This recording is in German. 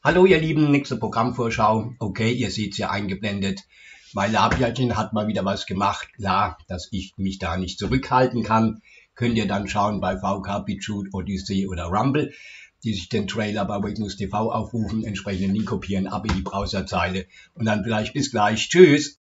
Hallo ihr Lieben, nächste Programmvorschau. Okay, ihr seht's ja eingeblendet. Mein Labiachen hat mal wieder was gemacht. Klar, dass ich mich da nicht zurückhalten kann. Könnt ihr dann schauen bei VK, BitChute, Odyssey oder Rumble, die sich den Trailer bei Wakenews TV aufrufen, entsprechenden Link kopieren, ab in die Browserzeile und dann vielleicht bis gleich. Tschüss!